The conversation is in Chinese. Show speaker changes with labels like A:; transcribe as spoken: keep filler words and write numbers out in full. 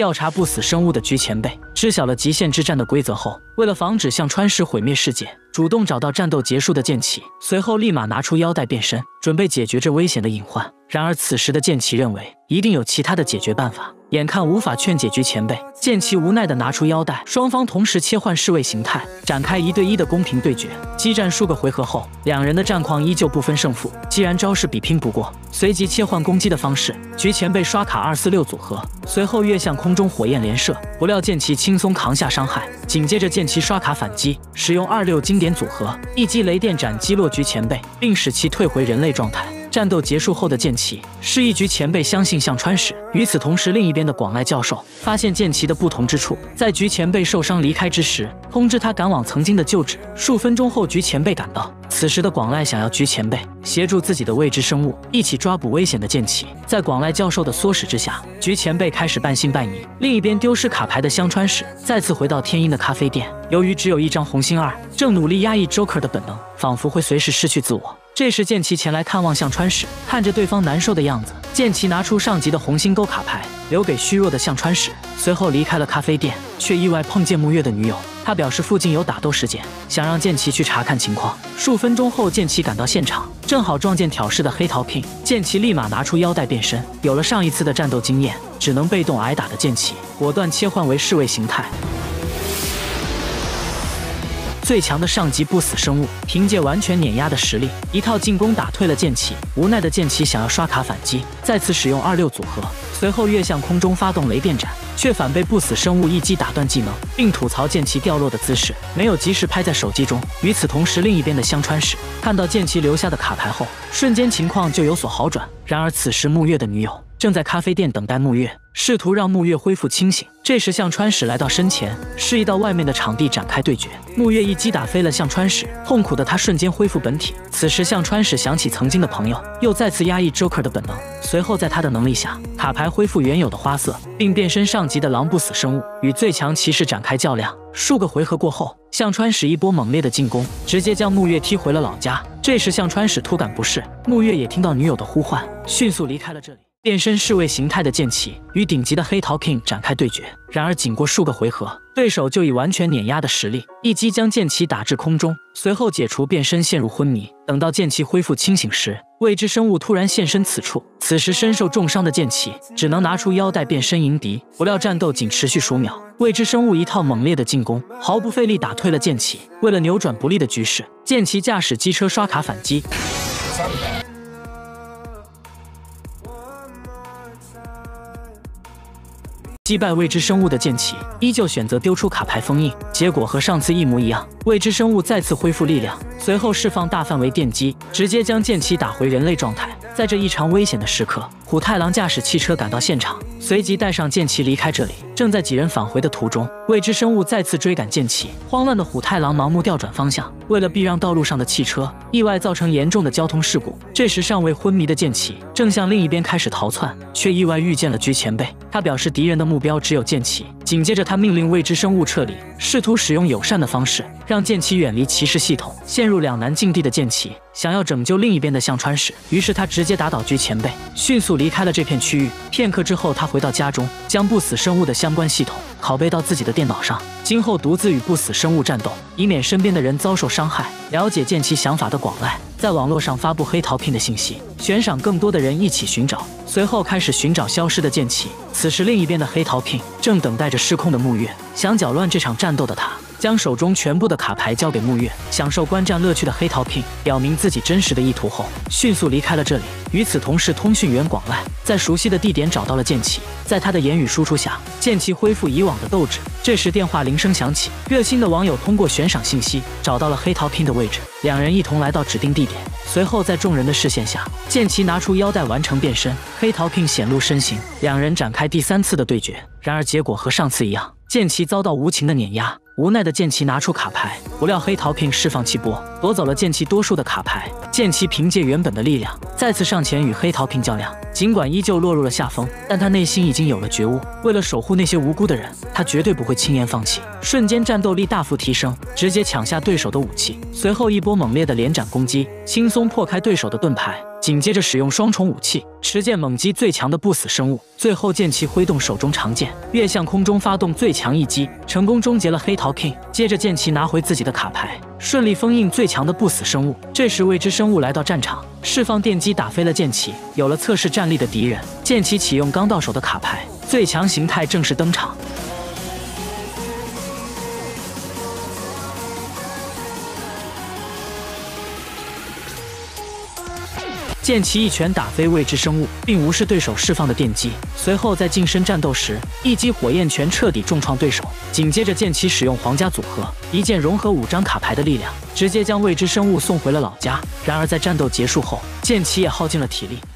A: 调查不死生物的菊前辈知晓了极限之战的规则后，为了防止向川石毁灭世界，主动找到战斗结束的剑崎，随后立马拿出腰带变身，准备解决这危险的隐患。然而此时的剑崎认为一定有其他的解决办法，眼看无法劝解菊前辈，剑崎无奈地拿出腰带，双方同时切换侍卫形态，展开一对一的公平对决。激战数个回合后，两人的战况依旧不分胜负。既然招式比拼不过，随即切换攻击的方式，菊前辈刷卡二四六组合，随后跃向空中火焰连射，不料剑崎轻松扛下伤害。紧接着剑崎刷卡反击，使用二六经典组合，一击雷电斩击落菊前辈，并使其退回人类状态。战斗结束后的剑崎示意菊前辈相信向川石。与此同时，另一边的广濑教授发现剑崎的不同之处，在菊前辈受伤离开之时，通知他赶往曾经的旧址。数分钟后，菊前辈赶到，此时的广濑想要菊前辈协助自己的未知生物一起抓捕危险的剑崎。在广濑教授的唆使之下，菊前辈开始半信半疑。另一边，丢失卡牌的香川石再次回到天鹰的咖啡店，由于只有一张红心二，正努力压抑 Joker 的本能，仿佛会随时失去自我。这时剑崎前来看望向川石，看着对方难受的样子，剑崎拿出上级的红心钩卡牌留给虚弱的向川石，随后离开了咖啡店，却意外碰见木月的女友。他表示附近有打斗事件，想让剑崎去查看情况。数分钟后，剑崎赶到现场，正好撞见挑事的黑桃 King， 剑崎立马拿出腰带变身。有了上一次的战斗经验，只能被动挨打的剑崎果断切换为侍卫形态。最强的上级不死生物凭借完全碾压的实力，一套进攻打退了剑崎。无奈的剑崎想要刷卡反击，再次使用二六组合，随后跃向空中发动雷电斩，却反被不死生物一击打断技能，并吐槽剑崎掉落的姿势没有及时拍在手机中。与此同时，另一边的香川石看到剑崎留下的卡牌后，瞬间情况就有所好转。然而此时木月的女友正在咖啡店等待木月，试图让木月恢复清醒。这时向川石来到身前，示意到外面的场地展开对决。木月一击打飞了向川石，痛苦的他瞬间恢复本体。此时向川石想起曾经的朋友，又再次压抑 Joker 的本能。随后在他的能力下，卡牌恢复原有的花色，并变身上级的狼不死生物，与最强骑士展开较量。数个回合过后，向川石一波猛烈的进攻，直接将木月踢回了老家。这时向川石突感不适，木月也听到女友的呼唤，迅速离开了这里。变身侍卫形态的剑崎与顶级的黑桃 King 展开对决，然而仅过数个回合，对手就以完全碾压的实力一击将剑崎打至空中，随后解除变身陷入昏迷。等到剑崎恢复清醒时，未知生物突然现身此处。此时身受重伤的剑崎只能拿出腰带变身迎敌，不料战斗仅持续数秒，未知生物一套猛烈的进攻毫不费力打退了剑崎。为了扭转不利的局势，剑崎驾驶机车刷卡反击。击败未知生物的剑崎依旧选择丢出卡牌封印，结果和上次一模一样，未知生物再次恢复力量，随后释放大范围电击，直接将剑崎打回人类状态。在这异常危险的时刻，虎太郎驾驶汽车赶到现场，随即带上剑崎离开这里。正在几人返回的途中，未知生物再次追赶剑崎，慌乱的虎太郎盲目调转方向，为了避让道路上的汽车，意外造成严重的交通事故。这时尚未昏迷的剑崎正向另一边开始逃窜，却意外遇见了菊前辈。他表示敌人的目标只有剑崎，紧接着他命令未知生物撤离，试图使用友善的方式让剑崎远离骑士系统。陷入两难境地的剑崎想要拯救另一边的向川石，于是他直接打倒菊前辈，迅速离开了这片区域。片刻之后，他回到家中，将不死生物的相关系统拷贝到自己的电脑上，今后独自与不死生物战斗，以免身边的人遭受伤害。了解剑崎想法的广濑在网络上发布黑桃 King 的信息，悬赏更多的人一起寻找，随后开始寻找消失的剑崎。此时另一边的黑桃 King 正等待着失控的木月，想搅乱这场战斗的他将手中全部的卡牌交给木月。享受观战乐趣的黑桃 King 表明自己真实的意图后，迅速离开了这里。与此同时，通讯员广濑在熟悉的地点找到了剑崎，在他的言语输出下，剑崎恢复以往的斗志。这时电话铃声响起，热心的网友通过悬赏信息找到了黑桃 King 的位置，两人一同来到指定地点。随后在众人的视线下，剑崎拿出腰带完成变身，黑桃 King 显露身形，两人展开第三次的对决。然而结果和上次一样，剑崎遭到无情的碾压。无奈的剑崎拿出卡牌，不料黑桃 King 释放气波，夺走了剑崎多数的卡牌。剑崎凭借原本的力量，再次上前与黑桃 King 较量。尽管依旧落入了下风，但他内心已经有了觉悟，为了守护那些无辜的人，他绝对不会轻言放弃。瞬间战斗力大幅提升，直接抢下对手的武器，随后一波猛烈的连斩攻击，轻松破开对手的盾牌。 紧接着使用双重武器，持剑猛击最强的不死生物。最后剑奇挥动手中长剑，跃向空中发动最强一击，成功终结了黑桃 King。接着剑奇拿回自己的卡牌，顺利封印最强的不死生物。这时未知生物来到战场，释放电击打飞了剑奇。有了测试战力的敌人，剑奇启用刚到手的卡牌，最强形态正式登场。剑奇一拳打飞未知生物，并无视对手释放的电击。随后在近身战斗时，一击火焰拳彻底重创对手。紧接着剑奇使用皇家组合，一剑融合五张卡牌的力量，直接将未知生物送回了老家。然而在战斗结束后，剑奇也耗尽了体力，